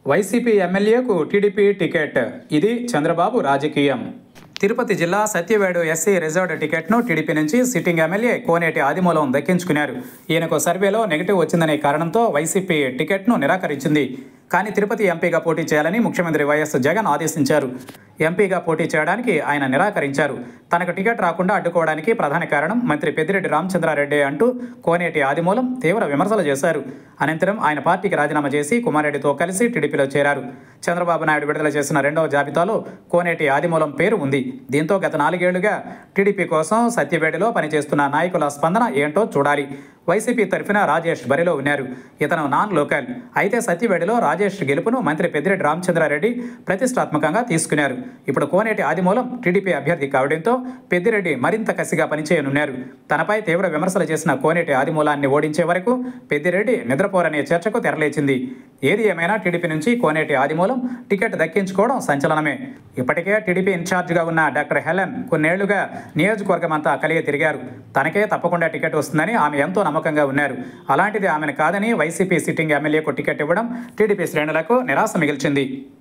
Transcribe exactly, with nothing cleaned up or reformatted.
YCP ఎమ్మెల్యేకు TDP ticket, ఇది చంద్రబాబు రాజకీయం. తిరుపతి జిల్లా సత్యవేడు ఎస్సీ రిజర్వ్డ్ టికెట్ను టీడీపీ నుంచి సిట్టింగ్ ఎమ్మెల్యే కోనేటి ఆదిమూలం దక్కించుకున్నారు. ఈయనకు సర్వేలో నెగిటివ్ వచ్చిందనే కారణంతో వైసీపీ టికెట్ను నిరాకరించింది. కానీ తిరుపతి ఎంపీగా పోటీ చేయాలని ముఖ్యమంత్రి వైఎస్ జగన్ ఆదేశించారు. ఎంపీగా పోటీ చేయడానికి ఆయన నిరాకరించారు. తనకు టికెట్ రాకుండా అడ్డుకోవడానికి ప్రధాన కారణం మంత్రి పెద్దిరెడ్డి రామచంద్రారెడ్డి అంటూ కోనేటి ఆదిమూలం తీవ్ర విమర్శలు చేశారు. అనంతరం ఆయన పార్టీకి రాజీనామా చేసి కుమారెడ్డితో కలిసి టీడీపీలో చేరారు. చంద్రబాబు నాయుడు విడుదల చేసిన రెండవ జాబితాలో కోనేటి ఆదిమూలం పేరు ఉంది. దీంతో గత నాలుగేళ్లుగా టీడీపీ కోసం సత్యవేడులో పనిచేస్తున్న నాయకుల స్పందన ఏంటో చూడాలి. వైసీపీ తరఫున రాజేష్ బరిలో ఉన్నారు. ఇతను నాన్ లోకల్. అయితే సత్యవేడులో రాజేష్ గెలుపును మంత్రి పెద్దిరెడ్డి రామచంద్రారెడ్డి ప్రతిష్టాత్మకంగా తీసుకున్నారు. ఇప్పుడు కోనేటి ఆదిమూలం టీడీపీ అభ్యర్థి కావడంతో పెద్దిరెడ్డి మరింత కసిగా పనిచేయనున్నారు. తనపై తీవ్ర విమర్శలు చేసిన కోనేటి ఆదిమూలాన్ని ఓడించే వరకు పెద్దిరెడ్డి నిద్రపోరనే చర్చకు తెరలేచింది. ఏది ఏమైనా టీడీపీ నుంచి కోనేటి ఆదిమూలం టికెట్ దక్కించుకోవడం సంచలనమే. ఇప్పటికే టీడీపీ ఇన్ఛార్జిగా ఉన్న డాక్టర్ హెలెన్ కొన్నేళ్లుగా నియోజకవర్గం అంతా కలిగి తిరిగారు. తనకే తప్పకుండా టికెట్ వస్తుందని ఆమె ఎంతో నమ్మకంగా ఉన్నారు. అలాంటిది ఆమెను కాదని వైసీపీ సిట్టింగ్ ఎమ్మెల్యేకు టికెట్ ఇవ్వడం టీడీపీ శ్రేణులకు నిరాశ మిగిల్చింది.